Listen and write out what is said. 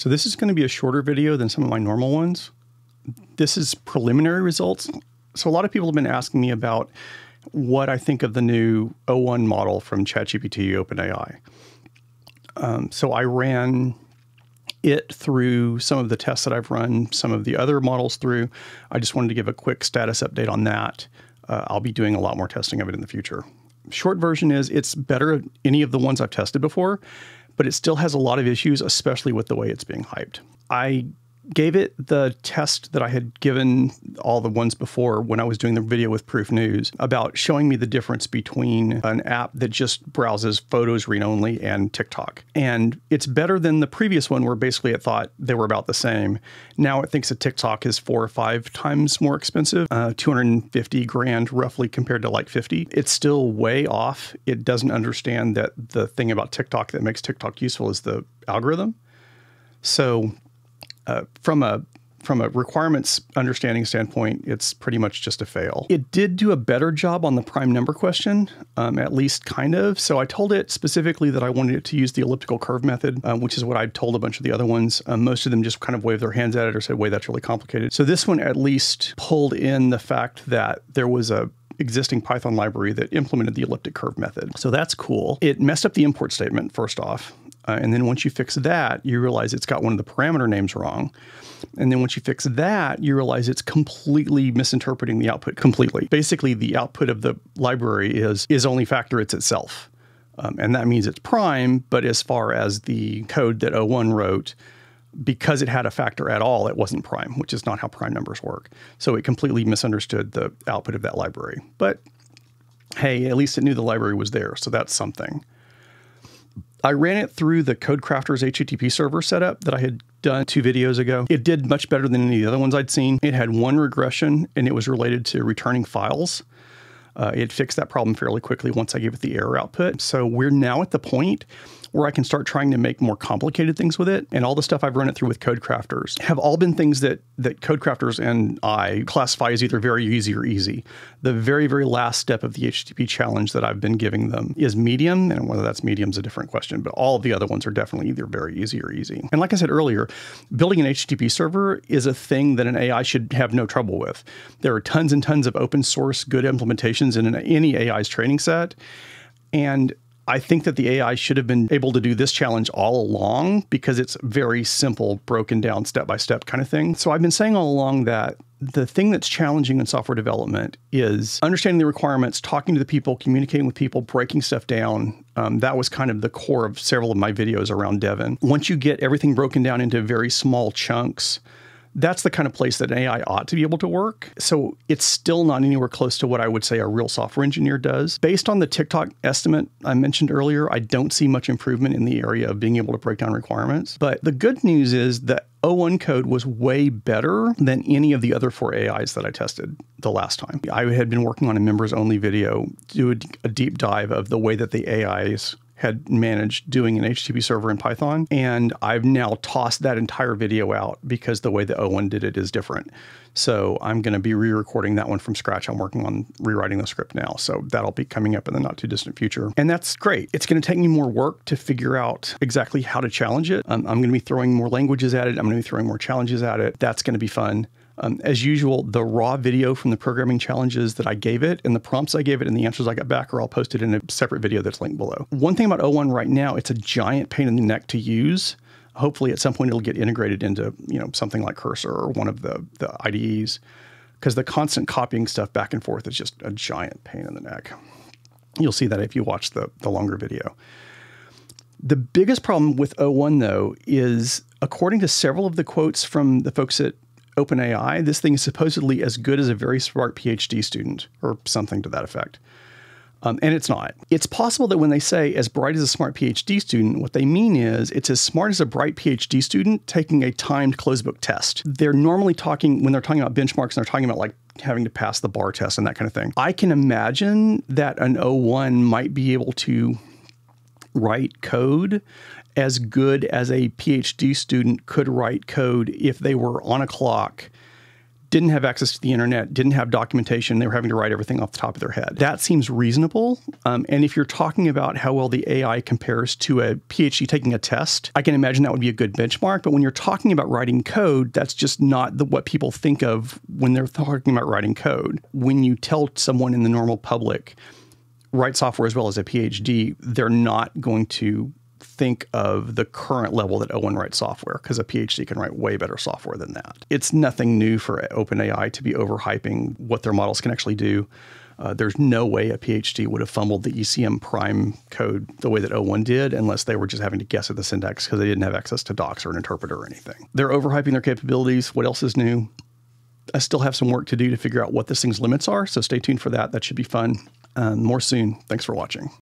So this is going to be a shorter video than some of my normal ones. This is preliminary results. So a lot of people have been asking me about what I think of the new O1 model from ChatGPT OpenAI. So I ran it through some of the tests that I've run, some of the other models through. I just wanted to give a quick status update on that. I'll be doing a lot more testing of it in the future. Short version is it's better than any of the ones I've tested before, but it still has a lot of issues, especially with the way it's being hyped. I gave it the test that I had given all the ones before when I was doing the video with Proof News about showing me the difference between an app that just browses photos read only and TikTok. And it's better than the previous one where basically it thought they were about the same. Now it thinks that TikTok is 4 or 5 times more expensive, 250 grand roughly compared to like 50. It's still way off. It doesn't understand that the thing about TikTok that makes TikTok useful is the algorithm. So from a requirements understanding standpoint, it's pretty much just a fail. It did do a better job on the prime number question, at least kind of. So I told it specifically that I wanted it to use the elliptical curve method, which is what I told a bunch of the other ones. Most of them just kind of waved their hands at it or said, wait, that's really complicated. So this one at least pulled in the fact that there was a existing Python library that implemented the elliptic curve method. So that's cool. It messed up the import statement first off. And then once you fix that, you realize it's got one of the parameter names wrong. And then once you fix that, you realize it's completely misinterpreting the output completely. Basically, the output of the library is only factor it's itself. And that means it's prime, but as far as the code that O1 wrote, because it had a factor at all, it wasn't prime, which is not how prime numbers work. So it completely misunderstood the output of that library. But hey, at least it knew the library was there, so that's something. I ran it through the CodeCrafters HTTP Server setup that I had done 2 videos ago. It did much better than any of the other ones I'd seen. It had one regression, and it was related to returning files. It fixed that problem fairly quickly once I gave it the error output. So we're now at the point where I can start trying to make more complicated things with it. And all the stuff I've run it through with CodeCrafters have all been things that CodeCrafters and I classify as either very easy or easy. The very, very last step of the HTTP challenge that I've been giving them is medium, and whether that's medium is a different question, but all of the other ones are definitely either very easy or easy. And like I said earlier, building an HTTP server is a thing that an AI should have no trouble with. There are tons and tons of open source good implementations in any AI's training set. And I think that the AI should have been able to do this challenge all along because it's very simple, broken down step-by-step kind of thing. So I've been saying all along that the thing that's challenging in software development is understanding the requirements, talking to the people, communicating with people, breaking stuff down. That was kind of the core of several of my videos around Devon. Once you get everything broken down into very small chunks, that's the kind of place that an AI ought to be able to work. So it's still not anywhere close to what I would say a real software engineer does. Based on the TikTok estimate I mentioned earlier, I don't see much improvement in the area of being able to break down requirements. But the good news is that O1 code was way better than any of the other 4 AIs that I tested the last time. I had been working on a members only video, do a deep dive of the way that the AIs had managed doing an HTTP server in Python. And I've now tossed that entire video out because the way that O1 did it is different. So I'm going to be re-recording that one from scratch. I'm working on rewriting the script now. So that'll be coming up in the not too distant future. And that's great. It's going to take me more work to figure out exactly how to challenge it. I'm going to be throwing more languages at it. I'm going to be throwing more challenges at it. That's going to be fun. As usual, the raw video from the programming challenges that I gave it and the prompts I gave it and the answers I got back are all posted in a separate video that's linked below. One thing about O1 right now, it's a giant pain in the neck to use. Hopefully at some point it'll get integrated into, something like Cursor or one of the IDEs, because the constant copying stuff back and forth is just a giant pain in the neck. You'll see that if you watch the longer video. The biggest problem with O1 though is, according to several of the quotes from the folks at OpenAI, this thing is supposedly as good as a very smart PhD student or something to that effect. And it's not. It's possible that when they say as bright as a smart PhD student, what they mean is it's as smart as a bright PhD student taking a timed closed book test. They're normally talking, when they're talking about benchmarks, they're talking about like having to pass the bar test and that kind of thing. I can imagine that an O1 might be able to write code as good as a PhD student could write code if they were on a clock didn't have access to the internet, didn't have documentation. They were having to write everything off the top of their head. That seems reasonable. And if you're talking about how well the AI compares to a PhD taking a test, I can imagine that would be a good benchmark. But when you're talking about writing code, that's just not what people think of when they're talking about writing code. When you tell someone in the normal public, write software as well as a PhD, they're not going to think of the current level that O1 writes software, because a PhD can write way better software than that. It's nothing new for OpenAI to be overhyping what their models can actually do. There's no way a PhD would have fumbled the ECM prime code the way that O1 did, unless they were just having to guess at the syntax because they didn't have access to docs or an interpreter or anything. They're overhyping their capabilities. What else is new? I still have some work to do to figure out what this thing's limits are, so stay tuned for that. That should be fun. More soon. Thanks for watching.